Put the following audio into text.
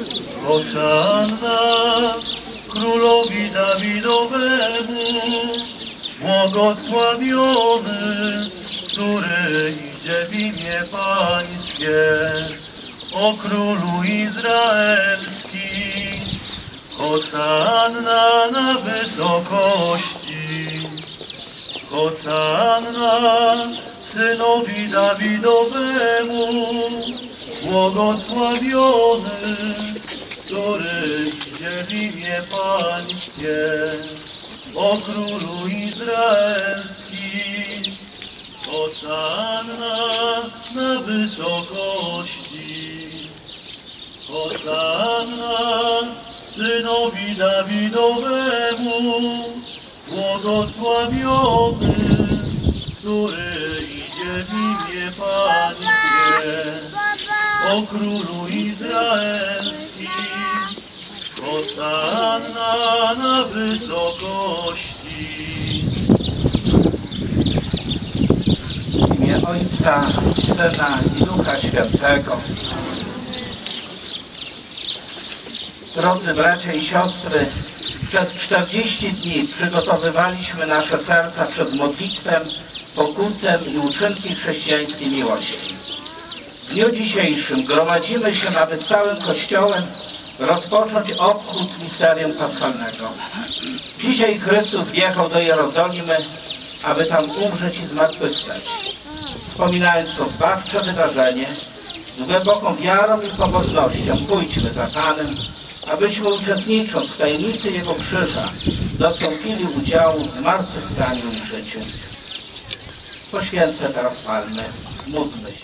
Hosanna Królowi Dawidowemu, błogosławiony, który idzie w imię Pańskie, o Królu Izraelski. Hosanna na wysokości, Hosanna Synowi Dawidowemu, błogosławiony, który idzie w imię Pańskie, o Królu Izraelski. Hosanna na wysokości, Hosanna Synowi Dawidowemu, błogosławiony, który idzie w imię Pańskie, o Królu Izraelski. Hosanna na wysokości. W imię Ojca, Syna i Ducha Świętego. Drodzy bracia i siostry, przez 40 dni przygotowywaliśmy nasze serca przez modlitwę, pokutę i uczynki chrześcijańskiej miłości. W dniu dzisiejszym gromadzimy się, aby z całym Kościołem rozpocząć obchód misterium paschalnego. Dzisiaj Chrystus wjechał do Jerozolimy, aby tam umrzeć i zmartwychwstać. Wspominając to zbawcze wydarzenie, z głęboką wiarą i pobożnością pójdźmy za Panem, abyśmy uczestnicząc w tajemnicy Jego krzyża dostąpili udziału w zmartwychwstaniu i życiu. Poświęcę teraz palmy, módlmy się.